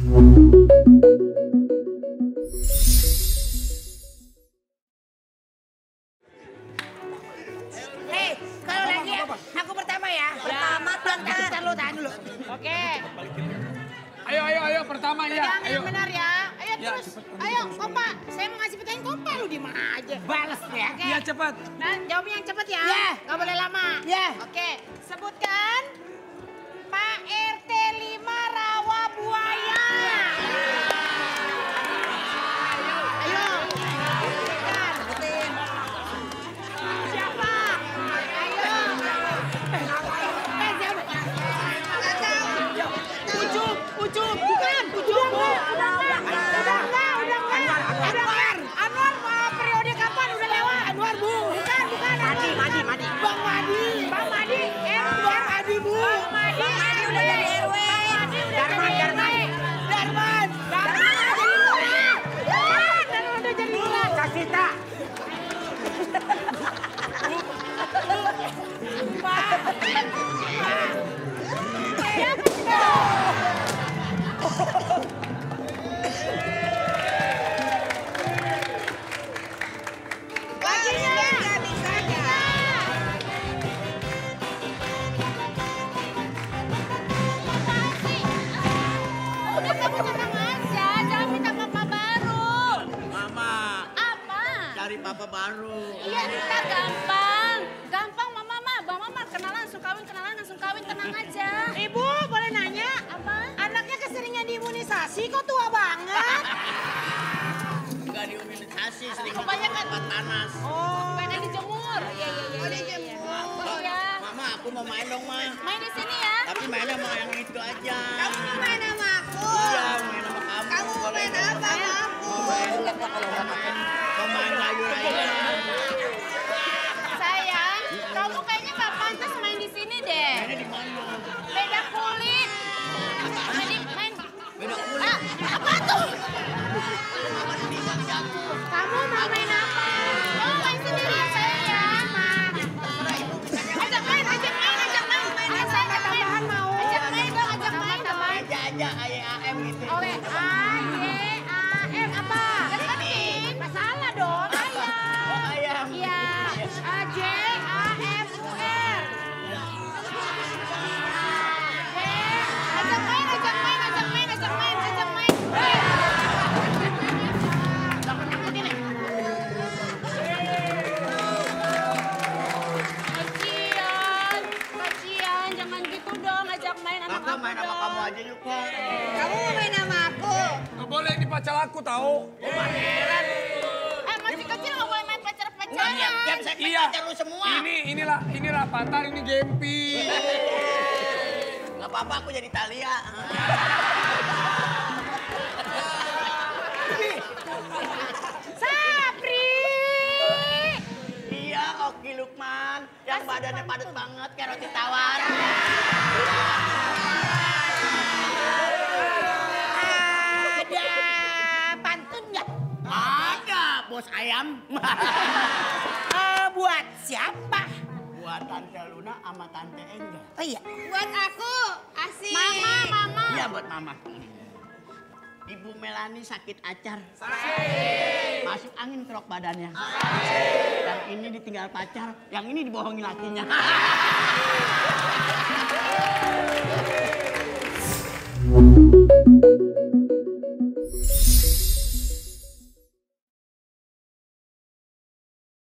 Kalau lagi aku pertama ya. Pertama tahan dulu. Oke. Ayo pertama ya. Yang benar ya. Ayo terus. Ayo kompak. Saya mau ngasih pertanyaan kompak lu di mana aja. Balas ya. Iya cepat. Nah, jawabnya yang cepat ya. Iya. Gak boleh lama. Iya. Oke. Sebutkan Pak RT 5 Rawa Buaya. Ayo. Sebutin. Siapa? Ayo. Ucup. Bukan. Ucup. Udah enggak. Anwar periode kapan udah lewat? Anwar Bu. Bukan. Madi. Bang Madi. Bang Madi Bu. Bang Madi udah jadi RW. Darman. Udah jadi lurah. Kasita. Papa baru. Iya, kita gampang. Bang Mama kenalan langsung kawin, tenang aja. Ibu, boleh nanya? Apa? Anaknya keseringan diimunisasi, kok tua banget? Enggak diimunisasi, sering Kebanyakan tempat panas. Oh, Pengen dijemur. Iya. Iya. Mama, aku mau main dong, Ma. Main di sini ya. Tapi mainnya sama yang itu aja. kamu mau main sama aku? Iya, main sama kamu. Kamu mau main apa sama aku? Mau main sayur aja. Sayang, kamu kayaknya nggak pantas main di sini deh. Mainnya di mana? Beda kulit. Main. Beda kulit. Apa tuh? Kamu mau main apa? Oh, main sendirian sayang ya. Ajak main. Tambahan mau? Ajak main dong. Aja, AYAM gitu. Oleh AYAM apa? Deketin. Masalah dong, ayam. Oh, ayam. Iya, AJAMUR. Ajak main. Kasian, jangan gitu dong, ajak main anak Kakak aku main sama dong. kamu aja yuk, Kak. Kamu mau main sama aku? Gak boleh ini pacar aku tahu. Masih kecil nggak boleh main pacar-pacaran. Tiap segmen Iya. pacar lu semua. Inilah Patar, ini Gempi. Gak apa-apa, aku jadi Talia. Sapri! Iya, Oki Lukman. Yang badannya padat banget, kayak roti tawar. Ada pantun nggak? Ada, bos ayam. Buat siapa? Buat Tante Luna sama Tante Enggak. Oh iya. Buat aku, asik. Mama. Iya, buat Mama. Ibu Melani sakit acar. Masuk angin kerok badannya. Yang ini ditinggal pacar, yang ini dibohongin lakinya.